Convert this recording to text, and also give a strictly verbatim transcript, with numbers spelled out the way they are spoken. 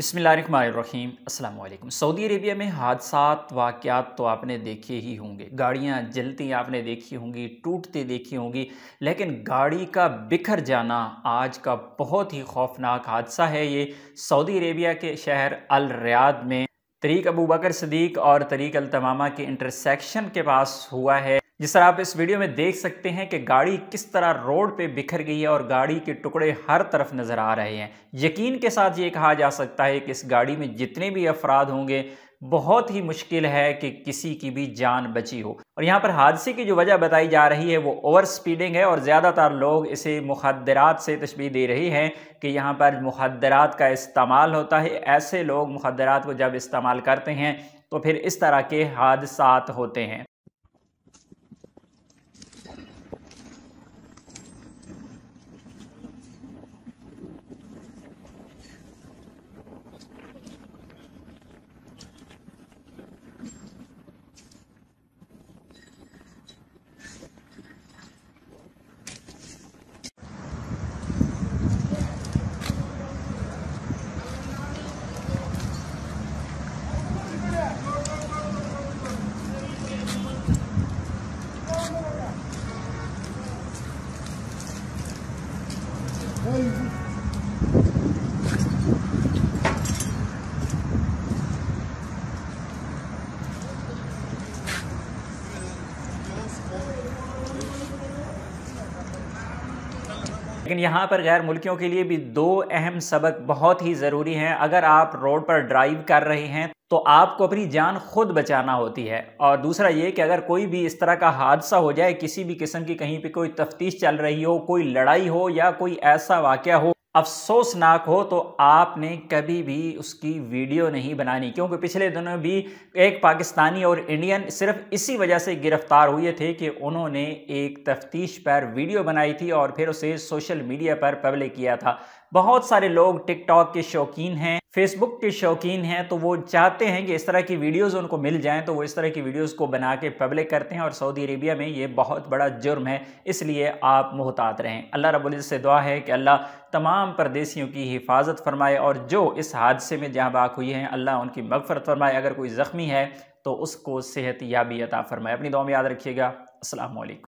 बिस्मिल्लाहिर्रहमानिर्रहीम अस्सलाम वालेकुम। सऊदी अरेबिया में हादसात वाक़यात तो आपने देखे ही होंगे, गाड़ियाँ जलती आपने देखी होंगी, टूटते देखी होंगी, लेकिन गाड़ी का बिखर जाना आज का बहुत ही खौफनाक हादसा है। ये सऊदी अरेबिया के शहर अल रियाद में तरीक अबू बकर सिद्दीक और तरीक अल तमामा के इंटरसेक्शन के पास हुआ है। जिस तरह आप इस वीडियो में देख सकते हैं कि गाड़ी किस तरह रोड पे बिखर गई है और गाड़ी के टुकड़े हर तरफ नज़र आ रहे हैं। यकीन के साथ ये कहा जा सकता है कि इस गाड़ी में जितने भी अफराद होंगे बहुत ही मुश्किल है कि किसी की भी जान बची हो। और यहाँ पर हादसे की जो वजह बताई जा रही है वो ओवर स्पीडिंग है और ज़्यादातर लोग इसे मुखद्दरात से तशबीह दे रही हैं कि यहाँ पर मुखद्दरात का इस्तेमाल होता है। ऐसे लोग मुखद्दरात को जब इस्तेमाल करते हैं तो फिर इस तरह के हादसात होते हैं। लेकिन यहाँ पर गैर मुल्कियों के लिए भी दो अहम सबक बहुत ही ज़रूरी हैं। अगर आप रोड पर ड्राइव कर रहे हैं तो आपको अपनी जान खुद बचाना होती है, और दूसरा ये कि अगर कोई भी इस तरह का हादसा हो जाए, किसी भी किस्म की कहीं पे कोई तफ्तीश चल रही हो, कोई लड़ाई हो या कोई ऐसा वाक़या हो अफसोसनाक हो, तो आपने कभी भी उसकी वीडियो नहीं बनानी। क्योंकि पिछले दिनों भी एक पाकिस्तानी और इंडियन सिर्फ इसी वजह से गिरफ्तार हुए थे कि उन्होंने एक तफ्तीश पर वीडियो बनाई थी और फिर उसे सोशल मीडिया पर पब्लिक किया था। बहुत सारे लोग टिकटॉक के शौकीन हैं, फेसबुक के शौकीन हैं, तो वो चाहते हैं कि इस तरह की वीडियोस उनको मिल जाएं, तो वो इस तरह की वीडियोस को बना के पब्लिक करते हैं और सऊदी अरेबिया में ये बहुत बड़ा जुर्म है। इसलिए आप मुहतात रहें। अल्लाह रब्बुल इज़्ज़त से दुआ है कि अल्लाह तमाम परदेसियों की हिफाजत फरमाए और जो इस हादसे में जहाँ बाक हुई हैं अल्लाह उनकी मग़फ़िरत फरमाए। अगर कोई ज़ख्मी है तो उसको सेहत याबी अता फरमाए। अपनी दुआ में याद रखिएगा। अस्सलामु अलैकुम।